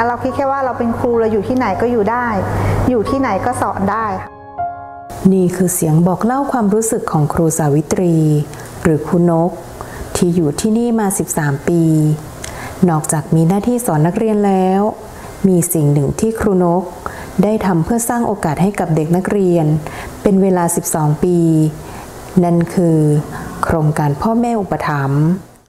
เราคิดแค่ว่าเราเป็นครูเราอยู่ที่ไหนก็อยู่ได้อยู่ที่ไหนก็สอนได้นี่คือเสียงบอกเล่าความรู้สึกของครูสาวิตรีหรือครูนกที่อยู่ที่นี่มา13 ปีนอกจากมีหน้าที่สอนนักเรียนแล้วมีสิ่งหนึ่งที่ครูนกได้ทำเพื่อสร้างโอกาสให้กับเด็กนักเรียนเป็นเวลา12 ปีนั่นคือโครงการพ่อแม่อุปถัมภ์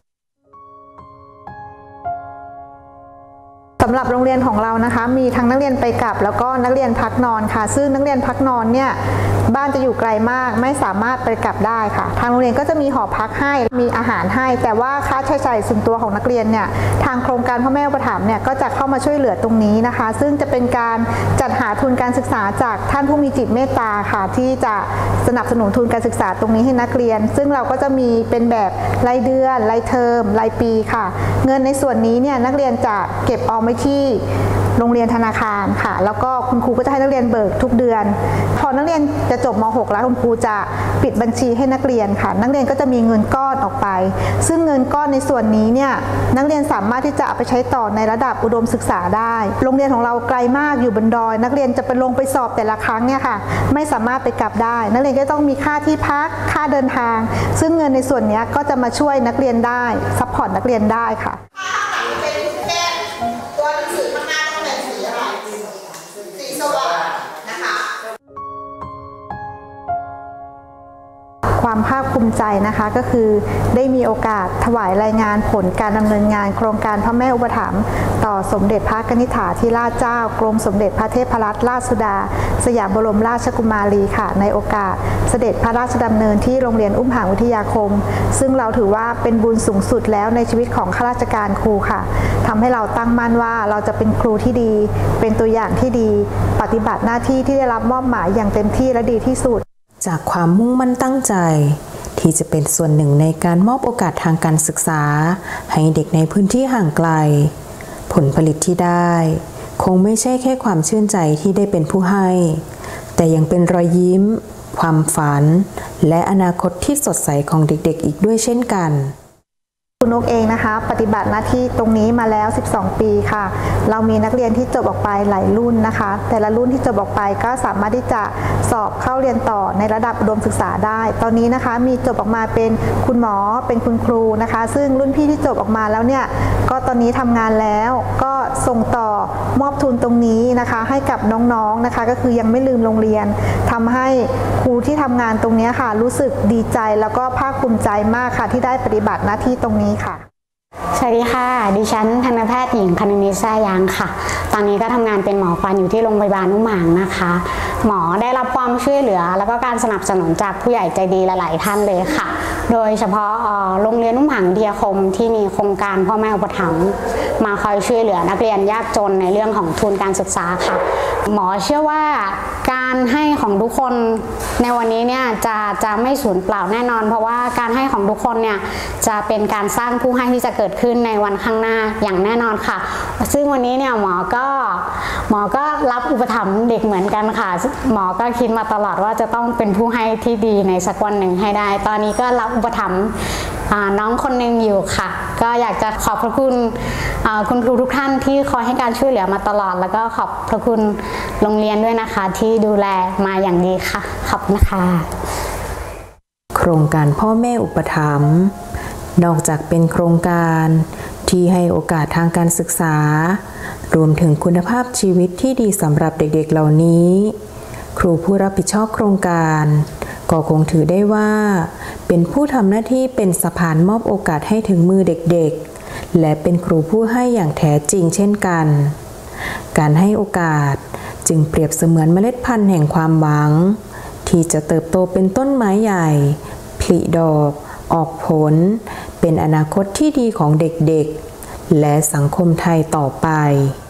สำหรับโรงเรียนของเรานะคะมีทั้งนักเรียนไปกลับแล้วก็นักเรียนพักนอนค่ะซึ่งนักเรียนพักนอนเนี่ยบ้านจะอยู่ไกลมากไม่สามารถไปกลับได้ค่ะทางโรงเรียนก็จะมีหอพักให้มีอาหารให้แต่ว่าค่าใช้จ่ายส่วนตัวของนักเรียนเนี่ยทางโครงการพ่อแม่อุปถัมภ์เนี่ยก็จะเข้ามาช่วยเหลือตรงนี้นะคะซึ่งจะเป็นการจัดหาทุนการศึกษาจากท่านผู้มีจิตเมตตาค่ะที่จะสนับสนุนทุนการศึกษาตรงนี้ให้นักเรียนซึ่งเราก็จะมีเป็นแบบรายเดือนรายเทอมรายปีค่ะเงินในส่วนนี้เนี่ยนักเรียนจะเก็บออมไว้ที่โรงเรียนธนาคารค่ะแล้วก็คุณครูก็จะให้นักเรียนเบิกทุกเดือนพอนักเรียนจะจบม.6 แล้วคุณครูจะปิดบัญชีให้นักเรียนค่ะนักเรียนก็จะมีเงินก้อนออกไปซึ่งเงินก้อนในส่วนนี้เนี่ยนักเรียนสามารถที่จะเอาไปใช้ต่อในระดับอุดมศึกษาได้โรงเรียนของเราไกลมากอยู่บนดอยนักเรียนจะไปลงไปสอบแต่ละครั้งเนี่ยค่ะไม่สามารถไปกลับได้นักเรียนก็ต้องมีค่าที่พักค่าเดินทางซึ่งเงินในส่วนนี้ก็จะมาช่วยนักเรียนได้ซัพพอร์ตนักเรียนได้ค่ะความภาคภูมิใจนะคะก็คือได้มีโอกาสถวายรายงานผลการดำเนินงานโครงการพระแม่อุปถัมภ์ต่อสมเด็จพระกนิษฐาธิราชเจ้ากรมสมเด็จพระเทพรัตนราชสุดาสยามบรมราชกุมารีค่ะในโอกาสเสด็จพระราชดำเนินที่โรงเรียนอุ้มผางวิทยาคมซึ่งเราถือว่าเป็นบุญสูงสุดแล้วในชีวิตของข้าราชการครูค่ะทำให้เราตั้งมั่นว่าเราจะเป็นครูที่ดีเป็นตัวอย่างที่ดีปฏิบัติหน้าที่ที่ได้รับมอบหมายอย่างเต็มที่และดีที่สุดจากความมุ่งมั่นตั้งใจที่จะเป็นส่วนหนึ่งในการมอบโอกาสทางการศึกษาให้เด็กในพื้นที่ห่างไกลผลผลิตที่ได้คงไม่ใช่แค่ความชื่นใจที่ได้เป็นผู้ให้แต่ยังเป็นรอยยิ้มความฝันและอนาคตที่สดใสของเด็กๆอีกด้วยเช่นกันคุณนกเองนะคะปฏิบัติหน้าที่ตรงนี้มาแล้ว12 ปีค่ะเรามีนักเรียนที่จบออกไปหลายรุ่นนะคะแต่ละรุ่นที่จบออกไปก็สามารถที่จะสอบเข้าเรียนต่อในระดับอุดมศึกษาได้ตอนนี้นะคะมีจบออกมาเป็นคุณหมอเป็นคุณครูนะคะซึ่งรุ่นพี่ที่จบออกมาแล้วเนี่ยก็ตอนนี้ทำงานแล้วก็ส่งต่อมอบทุนตรงนี้นะคะให้กับน้องๆนะคะก็คือยังไม่ลืมโรงเรียนทำให้ครูที่ทำงานตรงนี้ค่ะรู้สึกดีใจแล้วก็ภาคภูมิใจมากค่ะที่ได้ปฏิบัติหน้าที่ตรงนี้สวัสดีค่ะดิฉันทันตแพทย์หญิงคณินิษฐ์แซ่ยางค่ะตอนนี้ก็ทำงานเป็นหมอฟันอยู่ที่โรงพยาบาลอุ้มผางนะคะหมอได้รับความช่วยเหลือแล้วก็การสนับสนุนจากผู้ใหญ่ใจดีหลายๆท่านเลยค่ะโดยเฉพาะโรงเรียนอุ้มผางวิทยาคมที่มีโครงการพ่อแม่อุปถัมภ์มาคอยช่วยเหลือนักเรียนยากจนในเรื่องของทุนการศึกษาค่ะหมอเชื่อว่าการให้ของทุกคนในวันนี้เนี่ยจะไม่สูญเปล่าแน่นอนเพราะว่าการให้ของทุกคนเนี่ยจะเป็นการสร้างผู้ให้ที่จะเกิดขึ้นในวันข้างหน้าอย่างแน่นอนค่ะซึ่งวันนี้เนี่ยหมอก็รับอุปถัมภ์เด็กเหมือนกันค่ะหมอก็คิดมาตลอดว่าจะต้องเป็นผู้ให้ที่ดีในสักวันหนึ่งให้ได้ตอนนี้ก็รับอุปถัมภ์น้องคนหนึ่งอยู่ค่ะก็อยากจะขอบพระคุณคุณครูทุกท่านที่คอยให้การช่วยเหลือมาตลอดแล้วก็ขอบพระคุณโรงเรียนด้วยนะคะที่ดูแลมาอย่างดีค่ะขอบคุณค่ะโครงการพ่อแม่อุปถัมภ์นอกจากเป็นโครงการที่ให้โอกาสทางการศึกษารวมถึงคุณภาพชีวิตที่ดีสำหรับเด็กๆเหล่านี้ครูผู้รับผิดชอบโครงการก็คงถือได้ว่าเป็นผู้ทำหน้าที่เป็นสะพานมอบโอกาสให้ถึงมือเด็กๆและเป็นครูผู้ให้อย่างแท้จริงเช่นกันการให้โอกาสจึงเปรียบเสมือนเมล็ดพันธุ์แห่งความหวังที่จะเติบโตเป็นต้นไม้ใหญ่ผลิดอกออกผลเป็นอนาคตที่ดีของเด็กๆและสังคมไทยต่อไป